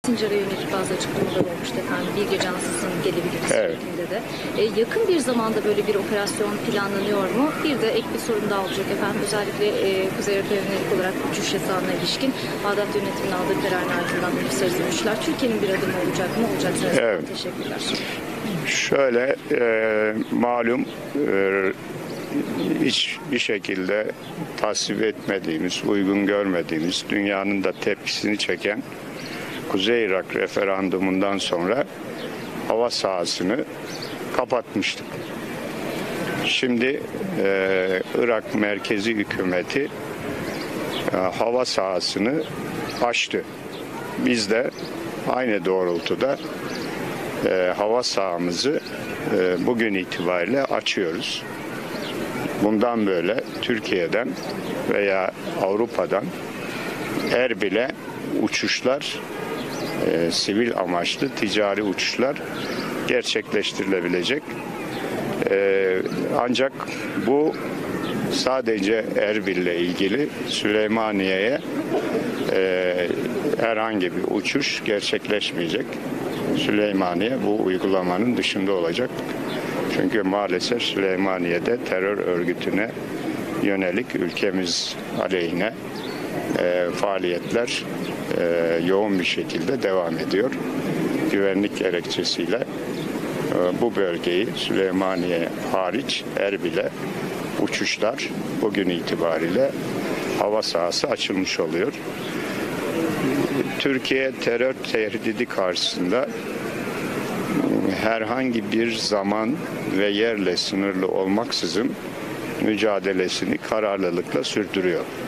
Sincar'a yönelik bazı açıklamalar olmuştu efendim. Bir gece ansızın gelebiliriz Evet. şeklinde de. Yakın bir zamanda böyle bir operasyon planlanıyor mu? Bir de ek bir sorun daha olacak efendim. Özellikle Kuzey Irak'a yönelik olarak uçuş yasağına ilişkin Bağdat yönetiminin aldığı kararın ardından uluslararası uçuşlar Türkiye'nin bir adımı olacak mı? Olacaksa Evet. teşekkürler. Şöyle malum hiçbir şekilde tasvip etmediğimiz, uygun görmediğimiz, dünyanın da tepkisini çeken Kuzey Irak referandumundan sonra hava sahasını kapatmıştık. Şimdi Irak merkezi hükümeti hava sahasını açtı. Biz de aynı doğrultuda hava sahamızı bugün itibariyle açıyoruz. Bundan böyle Türkiye'den veya Avrupa'dan Erbil'e uçuşlar, sivil amaçlı ticari uçuşlar gerçekleştirilebilecek. Ancak bu sadece Erbil'le ilgili, Süleymaniye'ye herhangi bir uçuş gerçekleşmeyecek. Süleymaniye bu uygulamanın dışında olacak. Çünkü maalesef Süleymaniye'de terör örgütüne yönelik ülkemiz aleyhine faaliyetler yoğun bir şekilde devam ediyor. Güvenlik gerekçesiyle bu bölgeyi Süleymaniye hariç Erbil'e uçuşlar bugün itibariyle hava sahası açılmış oluyor. Türkiye terör tehdidi karşısında herhangi bir zaman ve yerle sınırlı olmaksızın mücadelesini kararlılıkla sürdürüyor.